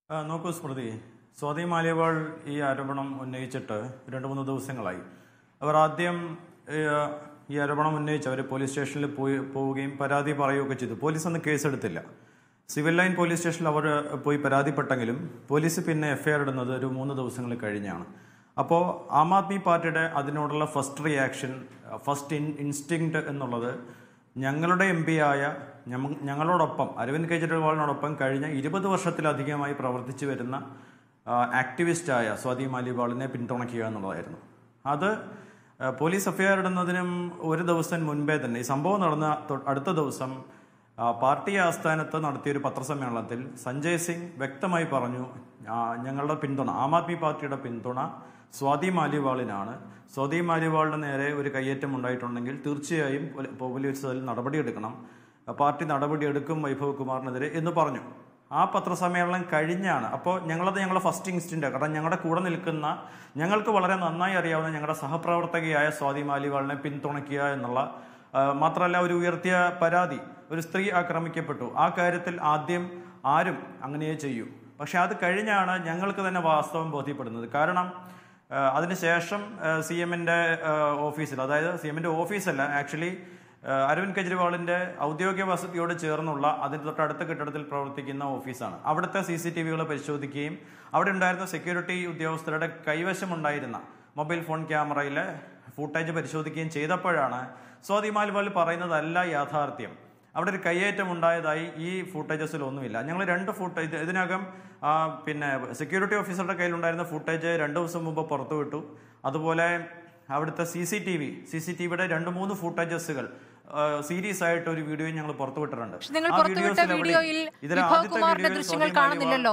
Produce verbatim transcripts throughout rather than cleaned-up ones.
നോക്കൂ സ്മൃതി, സ്വാതി മാലിവാൾ ഈ ആരോപണം ഉന്നയിച്ചിട്ട് രണ്ട് മൂന്ന് ദിവസങ്ങളായി. അവർ ആദ്യം ഈ ആരോപണം ഉന്നയിച്ച് അവർ പോലീസ് സ്റ്റേഷനിൽ പോയി പോവുകയും പരാതി പറയുകയൊക്കെ ചെയ്തു. പോലീസ് അന്ന് കേസെടുത്തില്ല. സിവിൽ ലൈൻ പോലീസ് സ്റ്റേഷനിൽ അവർ പോയി പരാതിപ്പെട്ടെങ്കിലും പോലീസ് പിന്നെ എഫ്ഐആർ ഇടുന്നത് ഒരു മൂന്ന് ദിവസങ്ങൾ കഴിഞ്ഞാണ്. അപ്പോൾ ആം ആദ്മി പാർട്ടിയുടെ അതിനോടുള്ള first reaction, first in instinct എന്നുള്ളത് ഞങ്ങളുടെ എം പി ആയ ഞങ്ങളോടൊപ്പം അരവിന്ദ് കെജ്രിവാളിനോടൊപ്പം കഴിഞ്ഞ ഇരുപത് വർഷത്തിലധികമായി പ്രവർത്തിച്ചു വരുന്ന ആക്ടിവിസ്റ്റായ സ്വാതി മാലിവാളിനെ പിന്തുണയ്ക്കുക എന്നുള്ളതായിരുന്നു. അത് പോലീസ് എഫ്ഐആർ ഇടുന്നതിനും ഒരു ദിവസം മുൻപേ തന്നെ ഈ സംഭവം നടന്ന അടുത്ത ദിവസം പാർട്ടി ആസ്ഥാനത്ത് നടത്തിയൊരു പത്രസമ്മേളനത്തിൽ സഞ്ജയ് സിംഗ് വ്യക്തമായി പറഞ്ഞു, ഞങ്ങളുടെ പിന്തുണ, ആം ആദ്മി പാർട്ടിയുടെ പിന്തുണ സ്വാതി മാലിവാളിനാണ്. സ്വാതി മാലിവാളിന് നേരെ ഒരു കയ്യേറ്റം ഉണ്ടായിട്ടുണ്ടെങ്കിൽ തീർച്ചയായും പോലീസ് അതിൽ നടപടിയെടുക്കണം, പാർട്ടി നടപടിയെടുക്കും വൈഭവ് കുമാറിനെതിരെ എന്ന് പറഞ്ഞു. ആ പത്രസമ്മേളനം കഴിഞ്ഞാണ്. അപ്പോൾ ഞങ്ങളത് ഞങ്ങളുടെ ഫസ്റ്റ് ഇൻസ്റ്റിൻ്റ്, കാരണം ഞങ്ങളുടെ കൂടെ നിൽക്കുന്ന, ഞങ്ങൾക്ക് വളരെ നന്നായി അറിയാവുന്ന ഞങ്ങളുടെ സഹപ്രവർത്തകയായ സ്വാതി മാലിവാളിനെ പിന്തുണയ്ക്കുക എന്നുള്ള, മാത്രമല്ല ഒരു ഉയർത്തിയ പരാതി, ഒരു സ്ത്രീ ആക്രമിക്കപ്പെട്ടു, ആ കാര്യത്തിൽ ആദ്യം ആരും അങ്ങനെയേ ചെയ്യൂ. പക്ഷെ അത് കഴിഞ്ഞാണ് ഞങ്ങൾക്ക് തന്നെ വാസ്തവം ബോധ്യപ്പെടുന്നത്. കാരണം അതിനുശേഷം സി എമ്മിൻ്റെ ഓഫീസിൽ, അതായത് സി എമ്മിൻ്റെ ഓഫീസല്ല, ആക്ച്വലി അരവിന്ദ് കെജ്രിവാളിന്റെ ഔദ്യോഗിക വസതിയോട് ചേർന്നുള്ള അതിന് തൊട്ടടുത്ത കെട്ടിടത്തിൽ പ്രവർത്തിക്കുന്ന ഓഫീസാണ്. അവിടുത്തെ സി സി ടി വികൾ പരിശോധിക്കുകയും അവിടെ ഉണ്ടായിരുന്ന സെക്യൂരിറ്റി ഉദ്യോഗസ്ഥരുടെ കൈവശമുണ്ടായിരുന്ന മൊബൈൽ ഫോൺ ക്യാമറയിലെ ഫുട്ടേജ് പരിശോധിക്കുകയും ചെയ്തപ്പോഴാണ് സ്വാതി മാലിവാൾ പറയുന്നതല്ല യാഥാർത്ഥ്യം, അവിടെ ഒരു കയ്യേറ്റം ഉണ്ടായതായി ഈ ഫുട്ടേജസിൽ ഒന്നുമില്ല. ഞങ്ങൾ രണ്ട് ഫുട്ടേജ് ഇതിനകം പിന്നെ സെക്യൂരിറ്റി ഓഫീസറുടെ കയ്യിലുണ്ടായിരുന്ന ഫുട്ടേജ് രണ്ട് ദിവസം മുമ്പ് പുറത്തുവിട്ടു. അതുപോലെ അവിടുത്തെ C C T V C C T വിയുടെ രണ്ട് മൂന്ന് ഫുട്ടേജസുകൾ സീരീസ് ആയിട്ട് ഒരു വീഡിയോ ഞങ്ങൾ പുറത്തുവിട്ടിട്ടുണ്ട്. ഇതിൽ ആദ്യത്തെ ദൃശ്യങ്ങൾ കാണുന്നില്ലല്ലോ.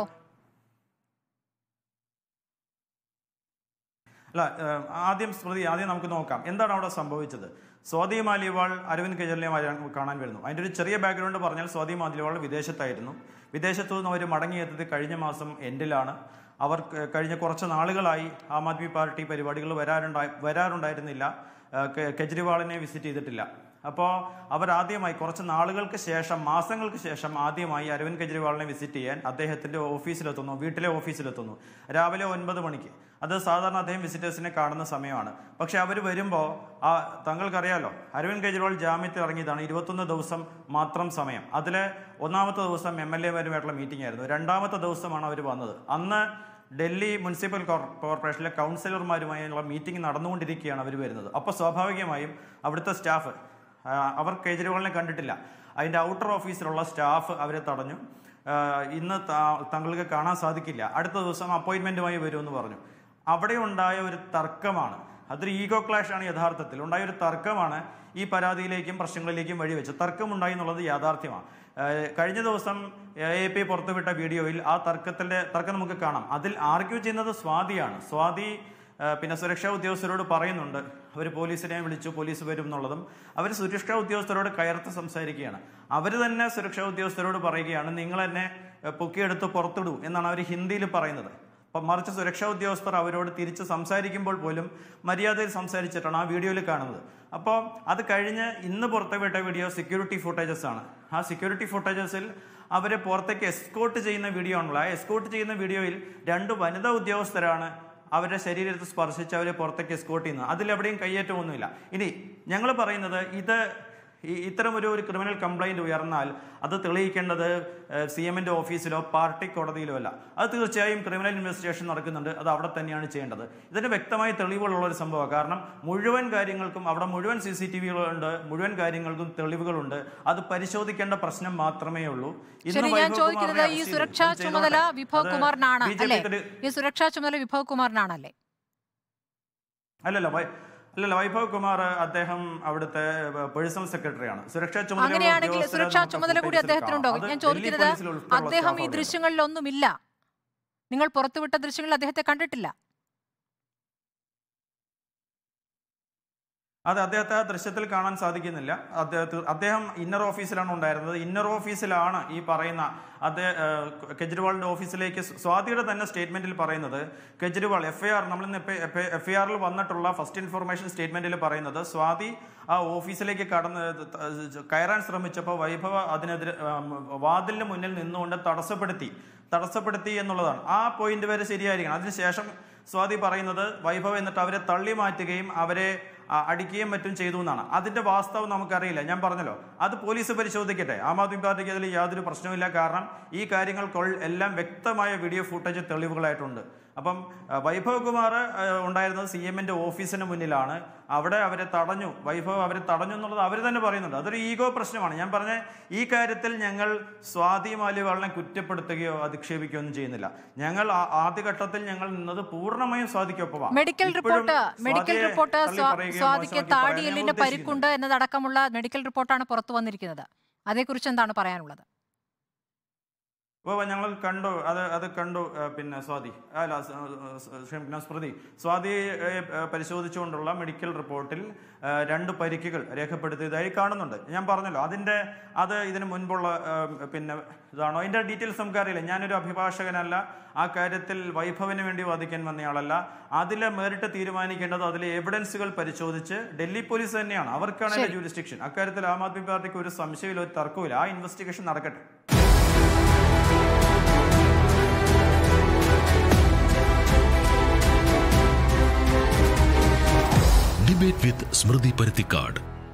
അല്ല, ആദ്യം സ്മൃതി, ആദ്യം നമുക്ക് നോക്കാം എന്താണ് അവിടെ സംഭവിച്ചത്. സ്വാതി മാലിവാൾ അരവിന്ദ് കെജ്രിവാളിനെ കാണാൻ വരുന്നു. അതിൻ്റെ ഒരു ചെറിയ ബാക്ക്ഗ്രൗണ്ട് പറഞ്ഞാൽ സ്വാതി മാലിവാൾ വിദേശത്തായിരുന്നു. വിദേശത്തു നിന്ന് അവർ മടങ്ങിയെത്തിയത് കഴിഞ്ഞ മാസം എൻഡിലാണ്. അവർ കഴിഞ്ഞ കുറച്ച് നാളുകളായി ആം ആദ്മി പാർട്ടി പരിപാടികൾ വരാറുണ്ടായി വരാറുണ്ടായിരുന്നില്ല കെജ്രിവാളിനെ വിസിറ്റ് ചെയ്തിട്ടില്ല. അപ്പോൾ അവർ ആദ്യമായി കുറച്ച് നാളുകൾക്ക് ശേഷം, മാസങ്ങൾക്ക് ശേഷം ആദ്യമായി അരവിന്ദ് കെജ്രിവാളിനെ വിസിറ്റ് ചെയ്യാൻ അദ്ദേഹത്തിൻ്റെ ഓഫീസിലെത്തുന്നു, വീട്ടിലെ ഓഫീസിലെത്തുന്നു രാവിലെ ഒൻപത് മണിക്ക്. അത് സാധാരണ അദ്ദേഹം വിസിറ്റേഴ്സിനെ കാണുന്ന സമയമാണ്. പക്ഷെ അവർ വരുമ്പോൾ ആ താങ്കൾക്കറിയാലോ, അരവിന്ദ് കെജ്രിവാൾ ജാമ്യത്തിൽ ഇറങ്ങിയതാണ്, ഇരുപത്തൊന്ന് ദിവസം മാത്രം സമയം. അതിലെ ഒന്നാമത്തെ ദിവസം എം എൽ എമാരുമായിട്ടുള്ള മീറ്റിംഗ് ആയിരുന്നു. രണ്ടാമത്തെ ദിവസമാണ് അവർ വന്നത്. അന്ന് ഡൽഹി മുനിസിപ്പൽ കോർപ്പറേഷനിലെ കൗൺസിലർമാരുമായുള്ള മീറ്റിംഗ് നടന്നുകൊണ്ടിരിക്കുകയാണ് അവർ വരുന്നത്. അപ്പോൾ സ്വാഭാവികമായും അവിടുത്തെ സ്റ്റാഫ്, അവർ കെജ്രിവാളിനെ കണ്ടിട്ടില്ല, അതിൻ്റെ ഔട്ടർ ഓഫീസിലുള്ള സ്റ്റാഫ് അവരെ തടഞ്ഞു. ഇന്ന് താങ്കൾക്ക് കാണാൻ സാധിക്കില്ല, അടുത്ത ദിവസം അപ്പോയിൻമെൻറ്റുമായി വരുമെന്ന് പറഞ്ഞു. അവിടെ ഉണ്ടായ ഒരു തർക്കമാണ്, അതൊരു ഈഗോ ക്ലാഷ് ആണ് യഥാർത്ഥത്തിൽ. ഉണ്ടായ ഒരു തർക്കമാണ് ഈ പരാതിയിലേക്കും പ്രശ്നങ്ങളിലേക്കും വഴിവെച്ചത്. തർക്കമുണ്ടായി എന്നുള്ളത് യാഥാർത്ഥ്യമാണ്. കഴിഞ്ഞ ദിവസം എ എ പി പുറത്തുവിട്ട വീഡിയോയിൽ ആ തർക്കത്തിൻ്റെ തർക്കം നമുക്ക് കാണാം. അതിൽ ആർഗ്യൂ ചെയ്യുന്നത് സ്വാതിയാണ്. സ്വാതി പിന്നെ സുരക്ഷാ ഉദ്യോഗസ്ഥരോട് പറയുന്നുണ്ട്, അവർ പോലീസിനെ വിളിച്ചു, പോലീസ് വരും എന്നുള്ളതും. അവർ സുരക്ഷാ ഉദ്യോഗസ്ഥരോട് കയർത്ത് സംസാരിക്കുകയാണ്. അവർ തന്നെ സുരക്ഷാ ഉദ്യോഗസ്ഥരോട് പറയുകയാണ്, നിങ്ങൾ എന്നെ പൊക്കിയെടുത്ത് പുറത്തിടൂ എന്നാണ് അവർ ഹിന്ദിയിൽ പറയുന്നത്. അപ്പം മറിച്ച് സുരക്ഷാ ഉദ്യോഗസ്ഥർ അവരോട് തിരിച്ച് സംസാരിക്കുമ്പോൾ പോലും മര്യാദയിൽ സംസാരിച്ചിട്ടാണ് ആ വീഡിയോയിൽ കാണുന്നത്. അപ്പോൾ അത് കഴിഞ്ഞ് ഇന്ന് പുറത്തുവിട്ട വീഡിയോ സെക്യൂരിറ്റി ഫുട്ടേജസ് ആണ്. ആ സെക്യൂരിറ്റി ഫുട്ടേജസിൽ അവരെ പുറത്തേക്ക് എസ്കോർട്ട് ചെയ്യുന്ന വീഡിയോ ആണല്ലോ. ആ എസ്കോർട്ട് ചെയ്യുന്ന വീഡിയോയിൽ രണ്ട് വനിതാ ഉദ്യോഗസ്ഥരാണ് അവരുടെ ശരീരത്തിൽ സ്പർശിച്ച് അവരെ പുറത്തേക്ക് എസ്കോർട്ട് ചെയ്യുന്നത്. അതിലെവിടെയും കയ്യേറ്റമൊന്നുമില്ല. ഇനി ഞങ്ങൾ പറയുന്നത്, ഇത് ഇത്തരമൊരു ഒരു ക്രിമിനൽ കംപ്ലൈന്റ് ഉയർന്നാൽ അത് തെളിയിക്കേണ്ടത് സി എമ്മിൻ്റെ ഓഫീസിലോ പാർട്ടി കോടതിയിലോ അല്ല. അത് തീർച്ചയായും ക്രിമിനൽ ഇൻവെസ്റ്റിഗേഷൻ നടക്കുന്നുണ്ട്, അത് അവിടെ തന്നെയാണ് ചെയ്യേണ്ടത്. ഇതിന് വ്യക്തമായി തെളിവുകളുള്ള ഒരു സംഭവമാണ്. കാരണം മുഴുവൻ കാര്യങ്ങൾക്കും അവിടെ മുഴുവൻ സി സി ടി വികളുണ്ട്, മുഴുവൻ കാര്യങ്ങൾക്കും തെളിവുകളുണ്ട്. അത് പരിശോധിക്കേണ്ട പ്രശ്നം മാത്രമേ ഉള്ളൂ. ഞാൻ ചോദിക്കുന്നത്, ഈ സുരക്ഷാ ചുമതല വിഭവ് കുമാറിനാണ് അല്ലേ? ഈ സുരക്ഷാ ചുമതല വിഭവ് കുമാറിനാണല്ലേ? അല്ലല്ല, അല്ലല്ല, വൈഭവ് കുമാർ അദ്ദേഹം അവിടുത്തെ പേഴ്സണൽ സെക്രട്ടറിയാണ്. സുരക്ഷാ ചുമതല അങ്ങനെയാണെങ്കിൽ സുരക്ഷാ ചുമതല കൂടി അദ്ദേഹത്തിനുണ്ടോ? ഞാൻ ചോദിക്കുന്നത്, അദ്ദേഹം ഈ ദൃശ്യങ്ങളിലൊന്നുമില്ല, നിങ്ങൾ പുറത്തുവിട്ട ദൃശ്യങ്ങളിൽ അദ്ദേഹത്തെ കണ്ടിട്ടില്ല. അത് അദ്ദേഹത്തെ ആ ദൃശ്യത്തിൽ കാണാൻ സാധിക്കുന്നില്ല. അദ്ദേഹത്തെ അദ്ദേഹം ഇന്നർ ഓഫീസിലാണ് ഉണ്ടായിരുന്നത്. ഇന്നർ ഓഫീസിലാണ് ഈ പറയുന്ന അദ്ദേഹം കെജ്രിവാളിന്റെ ഓഫീസിലേക്ക് സ്വാതിയുടെ തന്നെ സ്റ്റേറ്റ്മെന്റിൽ പറയുന്നത്, കെജ്രിവാൾ എഫ് ഐ ആർ നമ്മളിന്ന് എഫ് ഐ ആറിൽ വന്നിട്ടുള്ള ഫസ്റ്റ് ഇൻഫർമേഷൻ സ്റ്റേറ്റ്മെന്റിൽ പറയുന്നത്, സ്വാതി ആ ഓഫീസിലേക്ക് കടന്ന് കയറാൻ ശ്രമിച്ചപ്പോൾ വൈഭവ അതിനെതിരെ വാതിലിന് മുന്നിൽ നിന്നുകൊണ്ട് തടസ്സപ്പെടുത്തി. തടസ്സപ്പെടുത്തി എന്നുള്ളതാണ്. ആ പോയിന്റ് വരെ ശരിയായിരിക്കണം. അതിനുശേഷം സ്വാതി പറയുന്നത് വൈഭവ് എന്നിട്ട് അവരെ തള്ളി മാറ്റുകയും അവരെ അടിക്കുകയും മറ്റും ചെയ്തു എന്നാണ്. അതിന്റെ വാസ്തവം നമുക്കറിയില്ല. ഞാൻ പറഞ്ഞല്ലോ, അത് പോലീസ് പരിശോധിക്കട്ടെ. ആം ആദ്മി പാർട്ടിക്ക് അതിൽ യാതൊരു പ്രശ്നവുമില്ല. കാരണം ഈ കാര്യങ്ങൾ എല്ലാം വ്യക്തമായ വീഡിയോ ഫുട്ടേജ് തെളിവുകളായിട്ടുണ്ട്. അപ്പം വൈഭവ് കുമാർ ഉണ്ടായിരുന്നത് സി എമ്മിന്റെ ഓഫീസിന് മുന്നിലാണ്. അവിടെ അവരെ തടഞ്ഞു, വൈഭവ് അവരെ തടഞ്ഞു എന്നുള്ളത് അവർ തന്നെ പറയുന്നുണ്ട്. അതൊരു ഈഗോ പ്രശ്നമാണ്. ഞാൻ പറഞ്ഞ ഈ കാര്യത്തിൽ ഞങ്ങൾ സ്വാതി മാലിവാളിനെ കുറ്റപ്പെടുത്തുകയോ അധിക്ഷേപിക്കുകയോ ഒന്നും ചെയ്യുന്നില്ല. ഞങ്ങൾ ആദ്യഘട്ടത്തിൽ ഞങ്ങൾ നിന്നത് പൂർണ്ണമായും സ്വാതിക്കൊപ്പമാണ്. മെഡിക്കൽ റിപ്പോർട്ട് മെഡിക്കൽ റിപ്പോർട്ട് സ്വാതിക്ക് താടിയെല്ലിന് പരിക്കുണ്ട് എന്നതടക്കമുള്ള മെഡിക്കൽ റിപ്പോർട്ടാണ് പുറത്തു വന്നിരിക്കുന്നത്. അതേക്കുറിച്ച് എന്താണ് പറയാനുള്ളത്? ഓ ഞങ്ങൾ കണ്ടു, അത് അത് കണ്ടു. പിന്നെ സ്വാതി അല്ല ക്ഷമിക്കണം സ്മൃതി സ്വാതിയെ പരിശോധിച്ചുകൊണ്ടുള്ള മെഡിക്കൽ റിപ്പോർട്ടിൽ രണ്ട് പരിക്കുകൾ രേഖപ്പെടുത്തിയതായി കാണുന്നുണ്ട്. ഞാൻ പറഞ്ഞല്ലോ, അതിന്റെ അത് ഇതിന് മുൻപുള്ള പിന്നെ ഇതാണോ അതിന്റെ ഡീറ്റെയിൽസ് നമുക്കറിയില്ല. ഞാനൊരു അഭിഭാഷകനല്ല, ആ കാര്യത്തിൽ വൈഭവിന് വേണ്ടി വാദിക്കാൻ വന്നയാളല്ല. അതിലെ നേരിട്ട് തീരുമാനിക്കേണ്ടത് അതിലെ എവിഡൻസുകൾ പരിശോധിച്ച് ഡൽഹി പോലീസ് തന്നെയാണ്. അവർക്കാണ് അതിന്റെ ജൂറിസ്ഡിക്ഷൻ. അക്കാര്യത്തിൽ ആം ആദ്മി പാർട്ടിക്ക് ഒരു സംശയമില്ല, ഒരു തർക്കമില്ല. ആ ഇൻവെസ്റ്റിഗേഷൻ നടക്കട്ടെ. Debate with Smriti Parthikad.